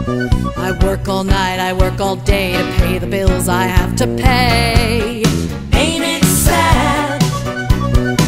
I work all night, I work all day to pay the bills I have to pay.